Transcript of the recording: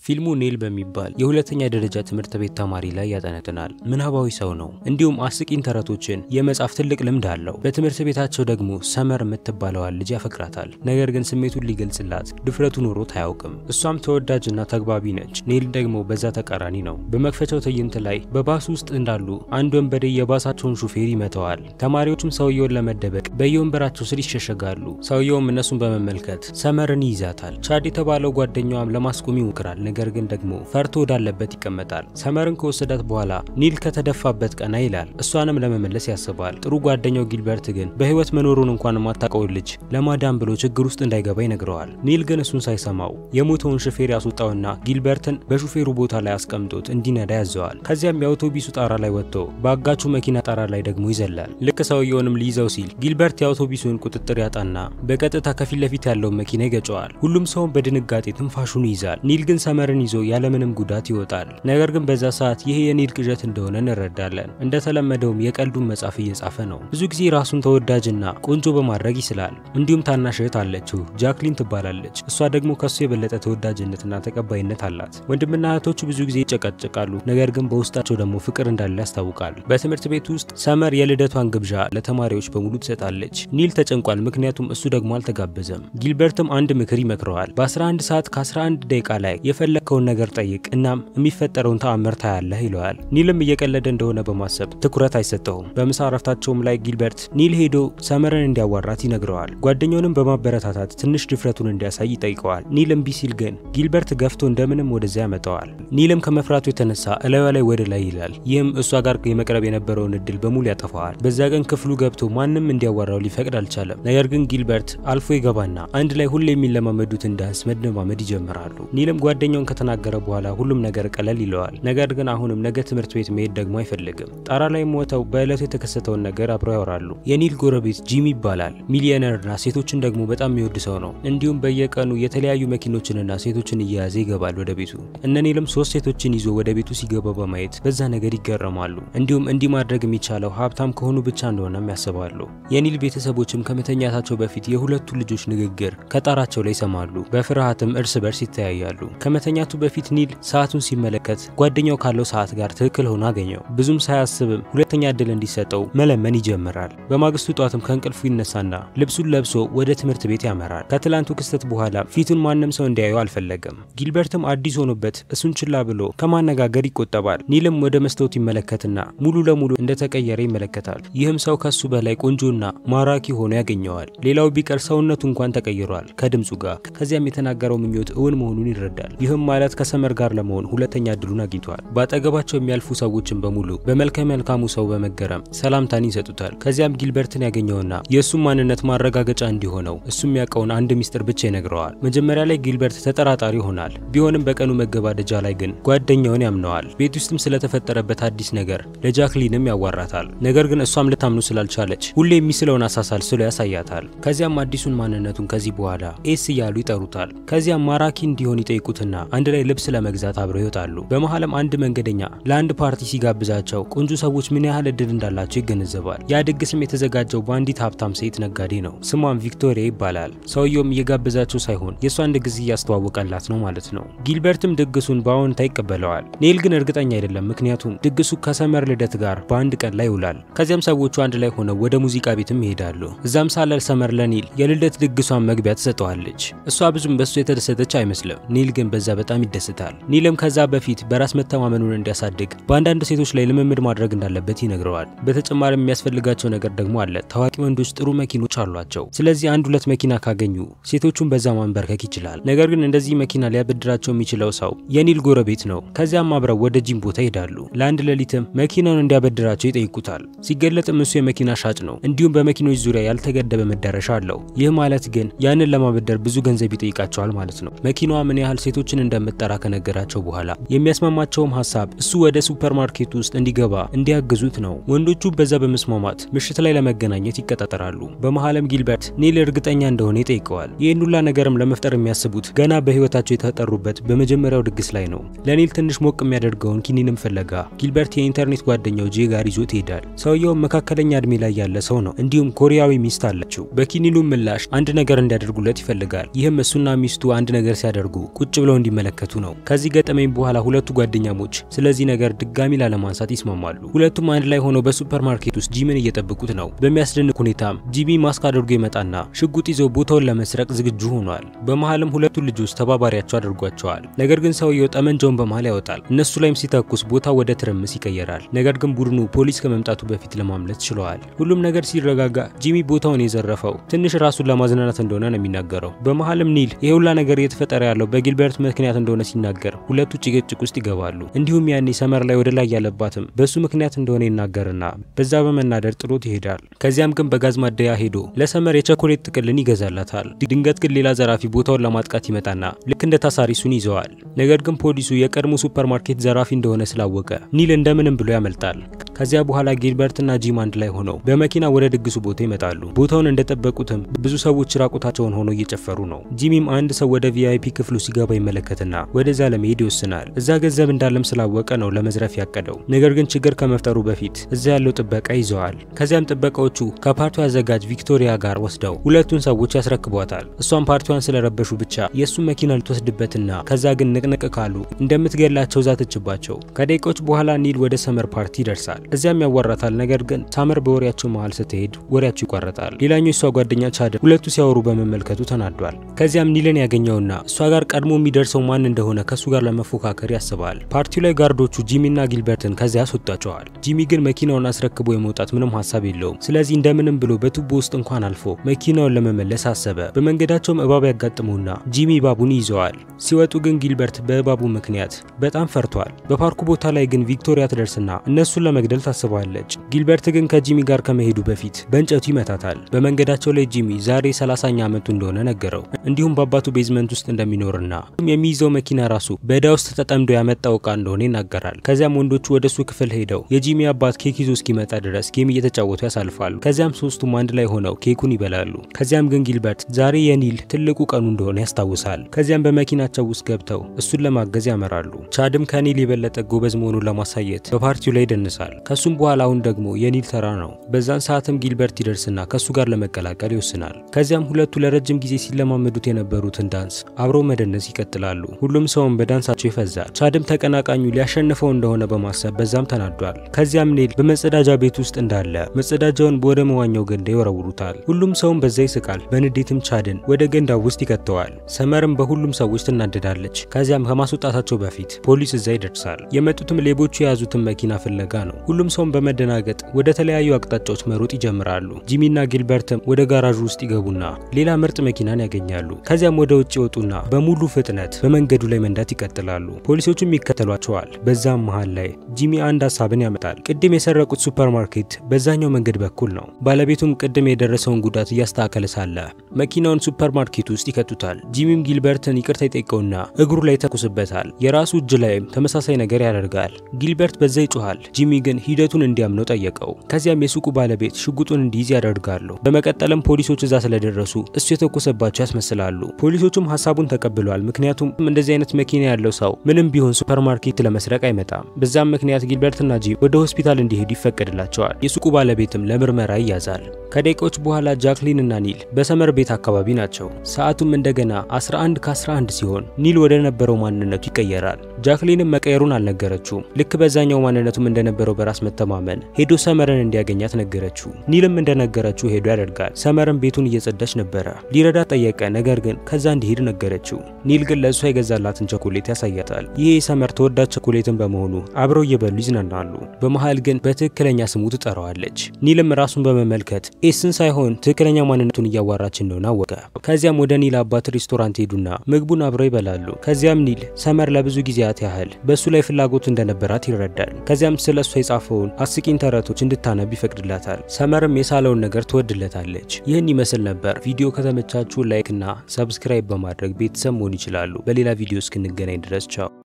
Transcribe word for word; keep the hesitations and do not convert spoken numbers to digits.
ፊልሙ ኔል በሚባል የሁለተኛ ደረጃ ትምህርት ቤት ተማሪ ላይ ያጠነጥናል። ምናባዊ ሰው ነው። እንዲሁም አስቂኝ ተረቶችን የመጻፍ ትልቅ ልምድ አለው። በትምህርት ቤታቸው ደግሞ ሰመር የምትባለዋን ልጅ ያፈቅራታል። ነገር ግን ስሜቱን ሊገልጽላት ድፍረቱ ኖሮት አያውቅም። እሷም ተወዳጅና ተግባቢ ነች። ኔል ደግሞ በዛ ተቃራኒ ነው። በመክፈቻው ትዕይንት ላይ በባስ ውስጥ እንዳሉ አንድ ወንበዴ የባሳቸውን ሹፌር ይመተዋል። ተማሪዎቹም ሰውየውን ለመደበቅ በየወንበራቸው ስር ይሸሸጋሉ። ሰውየውም እነሱን በመመልከት ሰመርን ይይዛታል። ቻድ የተባለው ጓደኛዋም ለማስቆም ይሞክራል። ነገር ግን ደግሞ ፈርቶ ወዳለበት ይቀመጣል። ሰመርን ከወሰዳት በኋላ ኒል ከተደፋበት ቀና ይላል። እሷንም ለመመለስ ያስባል። ጥሩ ጓደኛው ጊልበርት ግን በህይወት መኖሩን እንኳን ማታውቀው ልጅ ለማዳን ብሎ ችግር ውስጥ እንዳይገባ ይነግረዋል። ኒል ግን እሱን ሳይሰማው የሞተውን ሹፌር ያስወጣውና ጊልበርትን በሹፌሩ ቦታ ላይ አስቀምጦት እንዲነዳ ያዘዋል። ከዚያም የአውቶቡሱ ጣራ ላይ ወጥቶ በአጋቹ መኪና ጣራ ላይ ደግሞ ይዘላል። ልክ ሰውየውንም ሊይዘው ሲል ጊልበርት የአውቶቡሱን ቁጥጥር ያጣና በቀጥታ ከፊት ለፊት ያለውን መኪና ይገጨዋል። ሁሉም ሰው በድንጋጤ ትንፋሹን ይይዛል። ኒል ግን ሰመርን ይዞ ያለምንም ጉዳት ይወጣል። ነገር ግን በዛ ሰዓት ይሄ የኒል ቅዠት እንደሆነ እንረዳለን። እንደተለመደውም የቀልዱን መጻፍ እየጻፈ ነው። ብዙ ጊዜ ራሱን ተወዳጅና ቆንጆ በማድረግ ይስላል። እንዲሁም ታናሽ እህት አለችው፣ ጃክሊን ትባላለች። እሷ ደግሞ ከሱ የበለጠ ተወዳጅነትና ተቀባይነት አላት። ወንድምና እህቶቹ ብዙ ጊዜ ይጨቃጨቃሉ፣ ነገር ግን በውስጣቸው ደግሞ ፍቅር እንዳለ ያስታውቃል። በትምህርት ቤት ውስጥ ሰመር የልደቷን ግብዣ ለተማሪዎች በሙሉ ትሰጣለች። ኒል ተጨንቋል፣ ምክንያቱም እሱ ደግሞ አልተጋበዘም። ጊልበርትም አንድ ምክር ይመክረዋል። በ11 ሰዓት ከ11 ደቂቃ ላይ የፈለከውን ነገር ጠይቅ፣ እናም የሚፈጠረውን ተአምር ታያለህ ይለዋል። ኒልም እየቀለደ እንደሆነ በማሰብ ትኩረት አይሰጠውም። በምሳ እረፍታቸውም ላይ ጊልበርት ኒል ሄዶ ሰመርን እንዲያዋራት ይነግረዋል። ጓደኛውንም በማበረታታት ትንሽ ድፍረቱን እንዲያሳይ ይጠይቀዋል። ኒል እምቢ ሲል ግን ጊልበርት ገፍቶ እንደምንም ወደዚያ ያመጣዋል። ኒልም ከመፍራቱ የተነሳ እላዩ ላይ ወደ ላይ ይላል። ይህም እሷ ጋር የመቅረብ የነበረውን እድል በሙሉ ያጠፋዋል። በዛ ቀን ክፍሉ ገብቶ ማንም እንዲያዋራው ሊፈቅድ አልቻለም። ነገር ግን ጊልበርት አልፎ ይገባና አንድ ላይ ሁሌ የሚለማመዱትን ዳንስ መደማመድ ይጀምራሉ። ኒልም ጓደኛውን ከተናገረ በኋላ ሁሉም ነገር ቀለል ይለዋል። ነገር ግን አሁንም ነገ ትምህርት ቤት መሄድ ደግሞ አይፈልግም። ጣራ ላይ ሞተው በእለቱ የተከሰተውን ነገር አብረው ያወራሉ። የኒል ጎረቤት ጂሚ ይባላል። ሚሊዮነርና ሴቶችን ደግሞ በጣም የሚወድ ሰው ነው። እንዲሁም በየቀኑ የተለያዩ መኪኖችንና ሴቶችን እየያዘ ይገባል ወደ ቤቱ። እነ ኒልም ሶስት ሴቶችን ይዞ ወደ ቤቱ ሲገባ በማየት በዛ ነገር ይገረማሉ። እንዲሁም እንዲህ ማድረግ የሚቻለው ሀብታም ከሆኑ ብቻ እንደሆነም ያስባሉ። የኒል ቤተሰቦችም ከመተኛታቸው በፊት የሁለቱ ልጆች ንግግር ከጣራቸው ላይ ይሰማሉ። በፍርሃትም እርስ በርስ ይተያያሉ። ከመተኛቱ በፊት ኒል ሰዓቱን ሲመለከት ጓደኛው ካለው ሰዓት ጋር ትክክል ሆኖ አገኘው። ብዙም ሳያስብም ሁለተኛ እድል እንዲሰጠው መለመን ይጀምራል። በማግስቱ ጧትም ከእንቅልፉ ይነሳና ልብሱን ለብሶ ወደ ትምህርት ቤት ያመራል። ከትላንቱ ክስተት በኋላ ፊቱን ማንም ሰው እንዲያየው አልፈለገም። ጊልበርትም አዲስ ሆኖበት እሱን ችላ ብሎ ከማነጋገር ይቆጠባል። ኒልም ወደ መስታወት ይመለከትና ሙሉ ለሙሉ እንደተቀየረ ይመለከታል። ይህም ሰው ከሱ በላይ ቆንጆና ማራኪ ሆኖ ያገኘዋል። ሌላው ቢቀር ሰውነቱ እንኳን ተቀይሯል ከድምጹ ጋር። ከዚያም የተናገረው ምኞት እውን መሆኑን ይረዳል። ይህም ማለት ከሰመር ጋር ለመሆን ሁለተኛ እድሉን አግኝቷል። ባጠገባቸው የሚያልፉ ሰዎችን በሙሉ በመልከ መልካሙ ሰው በመገረም ሰላምታን ይሰጡታል። ከዚያም ጊልበርትን ያገኘውና የእሱም ማንነት ማረጋገጫ እንዲሆነው እሱ የሚያውቀውን አንድ ሚስጥር ብቻ ይነግረዋል። መጀመሪያ ላይ ጊልበርት ተጠራጣሪ ይሆናል። ቢሆንም በቀኑ መገባደጃ ላይ ግን ጓደኛውን ያምነዋል። ቤት ውስጥም ስለተፈጠረበት አዲስ ነገር ለጃክሊንም ያዋራታል። ነገር ግን እሷም ልታምኑ ስላልቻለች ሁሌ የሚስለውን አሳሳል ስሎ ያሳያታል። ከዚያም አዲሱን ማንነቱን ከዚህ በኋላ ኤስ እያሉ ይጠሩታል። ከዚያም ማራኪ እንዲሆን ይጠይቁትና አንድ ላይ ልብስ ለመግዛት አብረው ይወጣሉ። በመሃልም አንድ መንገደኛ ለአንድ ፓርቲ ሲጋብዛቸው ቆንጆ ሰዎች ምን ያህል እድል እንዳላቸው ይገነዘባል። ያ ድግስም የተዘጋጀው በአንዲት ሀብታም ሴት ነጋዴ ነው። ስሟም ቪክቶሪያ ይባላል። ሰውየውም እየጋበዛቸው ሳይሆን የእሷን ድግስ እያስተዋወቀላት ነው ማለት ነው። ጊልበርትም ድግሱን በአዎንታ ይቀበለዋል። ኔል ግን እርግጠኛ አይደለም፣ ምክንያቱም ድግሱ ከሰመር ልደት ጋር በአንድ ቀን ላይ ይውላል። ከዚያም ሰዎቹ አንድ ላይ ሆነው ወደ ሙዚቃ ቤትም ይሄዳሉ። እዛም ሳለ ሰመር ለኒል የልደት ድግሷን መግቢያ ትሰጠዋለች። እሷ ብዙም በሱ የተደሰተች አይመስልም። ኒል ግን በዛ በጣም ይደሰታል። ኒልም ከዛ በፊት በራስ መተማመኑን እንዲያሳድግ በአንዳንድ ሴቶች ላይ ልምምድ ማድረግ እንዳለበት ይነግረዋል። በተጨማሪም የሚያስፈልጋቸው ነገር ደግሞ አለ። ታዋቂ ወንዶች ጥሩ መኪኖች አሏቸው። ስለዚህ አንድ ሁለት መኪና ካገኙ ሴቶቹን በዛ ማንበርከክ ይችላል። ነገር ግን እንደዚህ መኪና ሊያበድራቸው የሚችለው ሰው የኒል ጎረቤት ነው። ከዚያም አብረው ወደ ጂም ቦታ ይሄዳሉ። ለአንድ ሌሊትም መኪናውን እንዲያበድራቸው ይጠይቁታል። ሲገለጥም እሱ የመኪና ሻጭ ነው። እንዲሁም በመኪኖች ዙሪያ ያልተገደበ መዳረሻ አለው። ይህ ማለት ግን ያንን ለማበደር ብዙ ገንዘብ ይጠይቃቸዋል ማለት ነው። መኪናዋ ምን ያህል ሴቶችን እንደምትጠራ ከነገራቸው በኋላ የሚያስማማቸውም ሐሳብ እሱ ወደ ሱፐርማርኬት ውስጥ እንዲገባ እንዲያግዙት ነው። ወንዶቹ በዛ በመስማማት ምሽት ላይ ለመገናኘት ይቀጣጠራሉ። በመሃልም ጊልበርት ኒል እርግጠኛ እንደሆነ ይጠይቀዋል። ይህን ሁላ ነገርም ለመፍጠር የሚያስቡት ገና በህይወታቸው የተጠሩበት በመጀመሪያው ድግስ ላይ ነው። ለኒል ትንሽ ሞቅ የሚያደርገውን ኪኒንም ፍለጋ ጊልበርት የኢንተርኔት ጓደኛው ጄ ጋር ይዞት ይሄዳል። ሰውየው መካከለኛ እድሜ ላይ ያለ ሰው ነው። እንዲሁም ኮሪያዊ ሚስት አለችው። በኪኒኑ ምላሽ አንድ ነገር እንዲያደርጉለት ይፈልጋል። ይህም እሱና ሚስቱ አንድ ነገር ሲያደርጉ ቁጭ ብለው እንዲ ሊመለከቱ ነው። ከዚህ ገጠመኝ በኋላ ሁለቱ ጓደኛሞች ስለዚህ ነገር ድጋሚ ላለማንሳት ይስማማሉ። ሁለቱም አንድ ላይ ሆነው በሱፐርማርኬት ውስጥ ጂምን እየጠበቁት ነው። በሚያስደንቅ ሁኔታም ጂሚ ማስክ አድርጎ ይመጣና ሽጉጥ ይዞ ቦታውን ለመስረቅ ዝግጁ ሆኗል። በመሃልም ሁለቱ ልጆች ተባባሪያቸው አድርጓቸዋል። ነገር ግን ሰውየው ጠመንጃውን በመሃል ያወጣል። እነሱ ላይም ሲተኩስ ቦታው ወደ ትርምስ ይቀየራል። ነገር ግን ቡድኑ ፖሊስ ከመምጣቱ በፊት ለማምለጥ ችለዋል። ሁሉም ነገር ሲረጋጋ ጂሚ ቦታውን የዘረፈው ትንሽ ራሱን ለማዝናናት እንደሆነ ነው የሚናገረው። በመሃልም ኒል ይሄ ሁላ ነገር እየተፈጠረ ያለው በጊልበርት ምክንያት እንደሆነ ሲናገር ሁለቱ ጭቅጭቅ ውስጥ ይገባሉ። እንዲሁም ያኔ ሰመር ላይ ወደ ላይ ያለባትም በሱ ምክንያት እንደሆነ ይናገርና በዛ በመናደር ጥሎት ይሄዳል። ከዚያም ግን በጋዝ ማደያ ሄዶ ለሰመር የቸኮሌት ጥቅልን ይገዛላታል። ድንገት ግን ሌላ ዘራፊ ቦታውን ለማጥቃት ይመጣና ልክ እንደ ታሳሪ ሱን ይዘዋል። ነገር ግን ፖሊሱ የቀድሞ ሱፐርማርኬት ዘራፊ እንደሆነ ስላወቀ ኒል እንደምንም ብሎ ያመልጣል። ከዚያ በኋላ ጊልበርትና ጂም አንድ ላይ ሆነው በመኪና ወደ ድግሱ ቦታ ይመጣሉ። ቦታውን እንደጠበቁትም ብዙ ሰዎች ራቁታቸውን ሆነው እየጨፈሩ ነው። ጂሚም አንድ ሰው ወደ ቪአይፒ ክፍሉ ሲገባ ይመለከትና ወደዛ ለመሄድ ይወስናል። እዛ ገንዘብ እንዳለም ስላወቀ ነው ለመዝረፍ ያቀደው። ነገር ግን ችግር ከመፍጠሩ በፊት እዛ ያለው ጥበቃ ይዘዋል። ከዚያም ጥበቃዎቹ ከፓርቲው አዘጋጅ ቪክቶሪያ ጋር ወስደው ሁለቱን ሰዎች ያስረክቧታል። እሷን ፓርቲዋን ስለረበሹ ብቻ የእሱን መኪና ልትወስድበትና ከዛ ግን ንቅንቅ ካሉ እንደምትገላቸው ዛተችባቸው። ከደቂቆች በኋላ ኒል ወደ ሰመር ፓርቲ ይደርሳል። እዚያም ያዋራታል። ነገር ግን ሳመር በወሬያቸው መሃል ስትሄድ ወሬያቸው ይቋረጣል። ሌላኛው እሷ ጓደኛ ቻድ ሁለቱ ሲያወሩ በመመልከቱ ተናዷል። ከዚያም ኒልን ያገኘውና እሷ ጋር ቀድሞ የሚደርሰው ማን እንደሆነ ከሱ ጋር ለመፎካከር ያስባል። ፓርቲው ላይ ጋርዶቹ ጂሚና ጊልበርትን ከዚያ ያስወጣቸዋል። ጂሚ ግን መኪናውን አስረክቦ የመውጣት ምንም ሐሳብ የለውም። ስለዚህ እንደምንም ብሎ በቱቦ ውስጥ እንኳን አልፎ መኪናውን ለመመለስ አሰበ። በመንገዳቸውም እባብ ያጋጥመውና ጂሚ እባቡን ይዘዋል። ሲወጡ ግን ጊልበርት በእባቡ ምክንያት በጣም ፈርቷል። በፓርኩ ቦታ ላይ ግን ቪክቶሪያ ትደርስና እነሱን ለመግደል ታስባለች። ጊልበርት ግን ከጂሚ ጋር ከመሄዱ በፊት በእንጨቱ ይመታታል። በመንገዳቸው ላይ ጂሚ ዛሬ ሰላሳኛ ዓመቱ እንደሆነ ነገረው። እንዲሁም በአባቱ ቤዝመንት ውስጥ እንደሚኖርና የሚይዘው መኪና ራሱ በዕዳ ውስጥ ተጠምዶ ያመጣው ዕቃ እንደሆነ ይናገራል። ከዚያም ወንዶቹ ወደሱ ክፍል ሄደው የጂሚ አባት ኬክ ይዞ እስኪመጣ ድረስ ጌም እየተጫወቱ ያሳልፋሉ። ከዚያም ሶስቱም አንድ ላይ ሆነው ኬኩን ይበላሉ። ከዚያም ግን ጊልበርት ዛሬ የኒል ትልቁ ቀኑ እንደሆነ ያስታውሳል። ከዚያም በመኪናቸው ውስጥ ገብተው እሱን ለማገዝ ያመራሉ። ቻድም ከኒል የበለጠ ጎበዝ መሆኑን ለማሳየት በፓርቲው ላይ ይደንሳል። ከሱም በኋላ አሁን ደግሞ የኒል ተራ ነው። በዛን ሰዓትም ጊልበርት ይደርስና ከሱ ጋር ለመቀላቀል ይወስናል። ከዚያም ሁለቱ ለረጅም ጊዜ ሲለማመዱት የነበሩትን ዳንስ አብረው መደነስ ይቀጥላሉ። ሁሉም ሰውም በዳንሳቸው ይፈዛል። ቻድም ተቀናቃኙ ሊያሸንፈው እንደሆነ በማሰብ በዛም ተናዷል። ከዚያም ኒል በመጸዳጃ ቤት ውስጥ እንዳለ መጸዳጃውን ወደ መዋኛው ገንዳ ይወረውሩታል። ሁሉም ሰውም በዛ ይስቃል። በንዴትም ቻድን ወደ ገንዳው ውስጥ ይከተዋል። ሰመርም በሁሉም ሰዎች ትናደዳለች። ከዚያም ከማስወጣታቸው በፊት ፖሊስ እዛ ይደርሳል። የመጡትም ሌቦቹ የያዙትን መኪና ፍለጋ ነው። ሁሉም ሰውም በመደናገጥ ወደ ተለያዩ አቅጣጫዎች መሮጥ ይጀምራሉ። ጂሚና ጊልበርትም ወደ ጋራዡ ውስጥ ይገቡና ሌላ ምርጥ መኪናን ያገኛሉ። ከዚያም ወደ ውጭ ይወጡና በሙሉ ፍጥነት በመንገዱ ላይ መንዳት ይቀጥላሉ። ፖሊሶቹም ይከተሏቸዋል። በዛም መሃል ላይ ጂሚ አንድ ሀሳብን ያመጣል። ቅድም የሰረቁት ሱፐርማርኬት በዛኛው መንገድ በኩል ነው። ባለቤቱም ቅድም የደረሰውን ጉዳት እያስተካከለ ሳለ መኪናውን ሱፐርማርኬት ውስጥ ይከቱታል። ጂሚም ጊልበርትን ይቅርታ ይጠይቀውና እግሩ ላይ ተኩስበታል። የራሱ እጅ ላይም ተመሳሳይ ነገር ያደርጋል። ጊልበርት በዛ ይጮሃል። ጂሚ ግን ሂደቱን እንዲያምነው ጠየቀው። ከዚያም የሱቁ ባለቤት ሽጉጡን እንዲይዝ ያደርጋሉ። በመቀጠልም ፖሊሶች እዛ ስለደረሱ እሱ የተኮሰባቸው ያስመስላሉ። ፖሊሶቹም ሐሳቡን ተቀብለዋል። ምክንያቱም እንደዚህ አይነት መኪና ያለው ሰው ምንም ቢሆን ሱፐርማርኬት ለመስረቅ አይመጣም። በዛም ምክንያት ጊልበርትና ጂም ወደ ሆስፒታል እንዲሄዱ ይፈቀድላቸዋል። የሱቁ ባለቤትም ለምርመራ ይያዛል። ከደቂቆች በኋላ ጃክሊን እና ኒል በሰመር ቤት አካባቢ ናቸው። ሰዓቱም እንደገና አስራ አንድ ከአስራ አንድ ሲሆን ኒል ወደ ነበረው ማንነቱ ይቀየራል። ጃክሊንም መቀየሩን አልነገረችውም። ልክ በዛኛው ማንነቱም እንደነበረው በራስ መተማመን ሄዶ ሰመርን እንዲያገኛት ነገረችው። ኒልም እንደነገረችው ሄዶ ያደርጋል። ሰመርን ቤቱን እየጸዳች ነበረ። ሊረዳት ጠየቀ። ነገር ግን ከዛ እንዲሄድ ነገረችው። ኒል ግን ለእሷ የገዛላትን ቸኮሌት ያሳያታል። ይሄ የሰመር ተወዳጅ ቸኮሌትን በመሆኑ አብረው እየበሉ ይዝናናሉ። በመሃል ግን በትክክለኛ ስሙ ትጠራዋለች። ኒልም ራሱን በመመልከት ኤስን ሳይሆን ትክክለኛ ማንነቱን እያዋራች እንደሆነ አወቀ። ከዚያም ወደ ኒል አባት ሬስቶራንት ሄዱና ምግቡን አብረው ይበላሉ። ከዚያም ኒል ሰመር ለብዙ ጊዜያት ያህል በሱ ላይ ፍላጎት እንደነበራት ይረዳል። ከዚያም ስለሱ የጻፈውን አስቂኝ ተረቶች እንድታነብ ይፈቅድላታል። ሰመርም የሳለውን ነገር ትወድለታለች። ይህን ይመስል ነበር። ቪዲዮ ከተመቻችሁ ላይክ እና ሰብስክራይብ በማድረግ ቤተሰብ መሆን ይችላሉ። በሌላ ቪዲዮ እስክንገናኝ ድረስ ቻው።